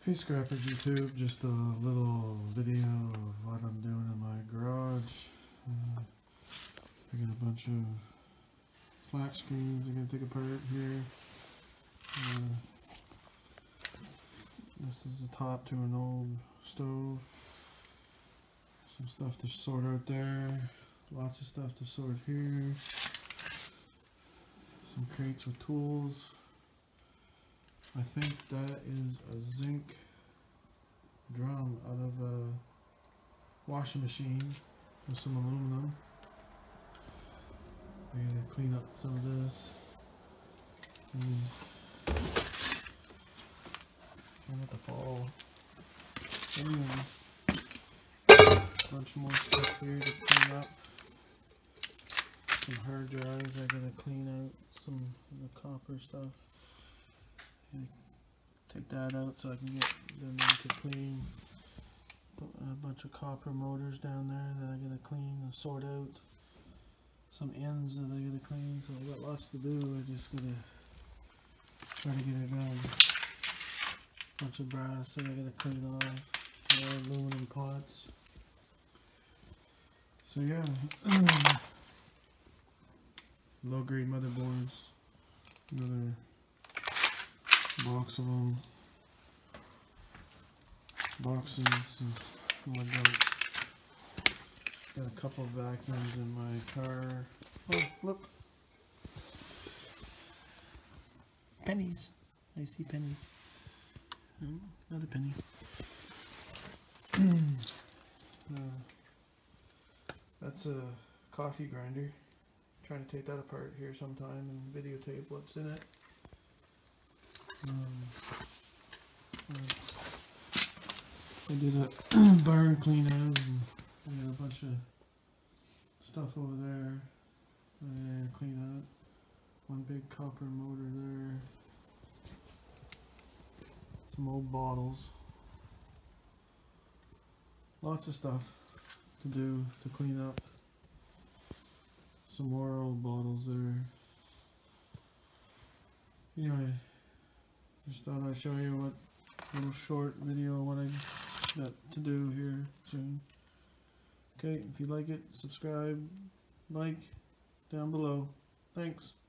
Hey Scrappers YouTube, just a little video of what I'm doing in my garage. I got a bunch of flat screens I'm going to take apart here. This is the top to an old stove. Some stuff to sort out there. Lots of stuff to sort here. Some crates with tools. I think that is a zinc drum out of a washing machine with some aluminum. I'm going to clean up some of this. Try not to fall. Anyway, a bunch more stuff here to clean up. Some hard drives I gotta clean out, some of the copper stuff. Take that out so I can get them to clean. A bunch of copper motors down there that I gotta clean and sort out. Some ends that I gotta clean, so I got lots to do. I just gotta try to get it done. Bunch of brass that I gotta clean off. More aluminum pots. So yeah, low grade motherboards. Another box of them. Boxes and whatnot. Got a couple of vacuums in my car. Oh, look. Pennies. I see pennies. Oh, another penny. That's a coffee grinder. Trying to take that apart here sometime and videotape what's in it. I did a barn clean out and I got a bunch of stuff over there and clean out. One big copper motor there. Some old bottles. Lots of stuff to do to clean up. Some more old bottles there. Anyway, just thought I'd show you what little short video what I got to do here soon. Okay, if you like it, subscribe, like down below. Thanks.